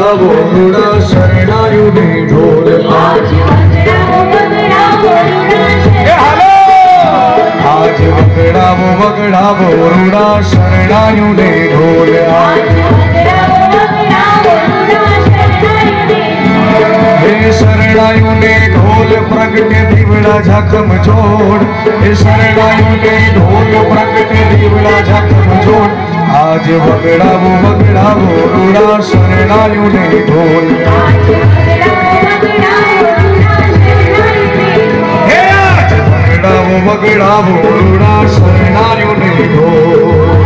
वगड़ा बोरुड़ा शरणायु ने ढोल आज वगड़ा बोरुड़ा शरणायु ने ढोल हे शरणायु ने ढोल प्रगट दीवड़ा झखम जोड़ हे शरणायु ने ढोल प्रगट दीवड़ा झखम जोड़ आज वगड़ा बोरुड़ा शरणायु ने ढोल वगड़ा बोरुड़ा शरणायु ने ढोल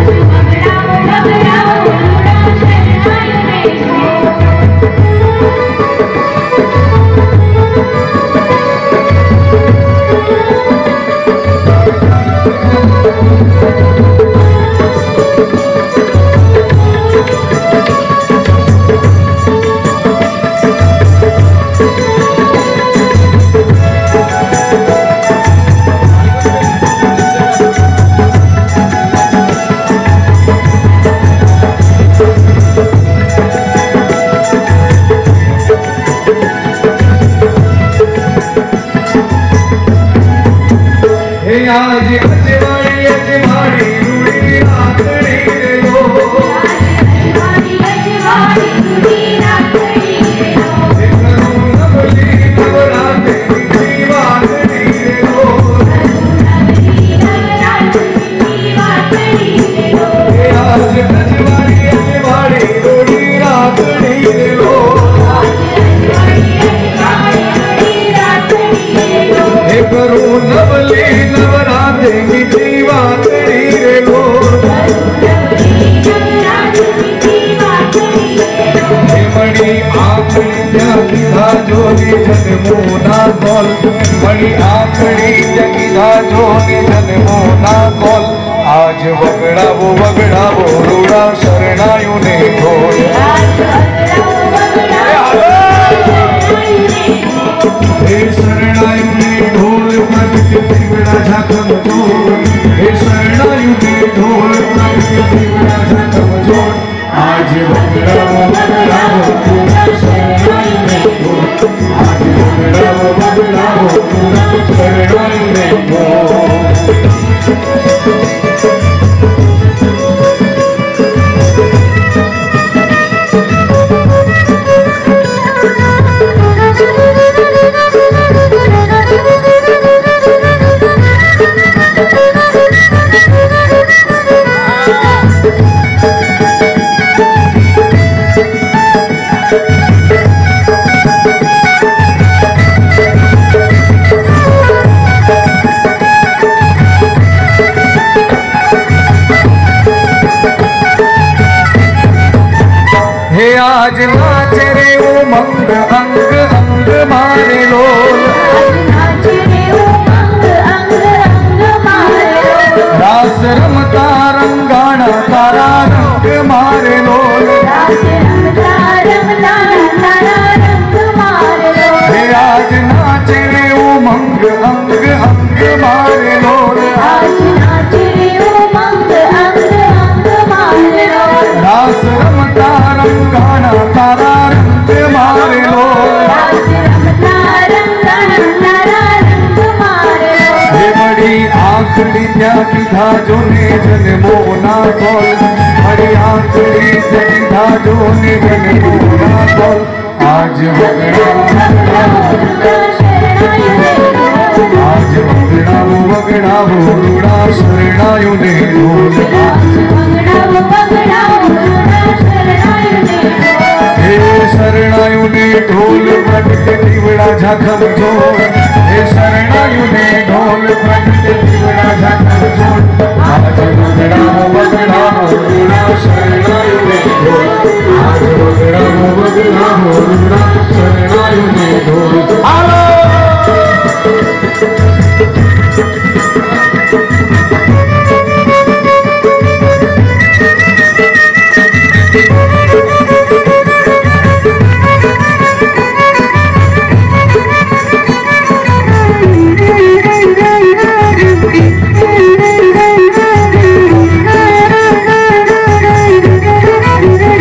आज अजवाड़ी रूड़ी रातड़ी रे हो करूं नवली नवराते की वातड़ी रे हो आज अजवाड़ी रूड़ी रातड़ी रे हो करूं नवली नवराते की जीवातड़ी रे हो मणि आखड़ी जगिधा जोनी जन्मो ना कौल मणि आखड़ी जगिधा जोनी जन्मो ना कौल आज वगड़ा बोरुड़ा शरणायु ने ढोल हे शरणायु ने ढोल प्रगट दीवड़ा झखम जोड़ हे शरणायु ने ढोल प्रगट दीवड़ा झखम जोड़ आज वगड़ा बोरुड़ा शरणायु ने ढोल आज वगड़ा बोरुड़ा शरणायु ने ढोल आज नाच रे उमंग अंग अंग मारे लोल रास रमता रंगाना तारा रंग मारे लोल हे आज नाच रे उमंग अंग अंग मारे लोल रास रमता रंगाना तारा रंग मारे लो हे बड़ी आखड़ी जगिधा जोने जन्मो ना कौल बड़ी आखड़ी जगिधा जोने जन्मो ना कौल आज वगड़ा बोरुड़ा शरणायु ने ढोल हे शरणायु ने ढोल प्रगट दीवड़ा झखम जोड़ हे शरणायु ने ढोल प्रगट दीवड़ा झखम जोड़ आज वगड़ा बोरुड़ा शरणायु ने ढोल आज वगड़ा बोरुड़ा शरणायु ने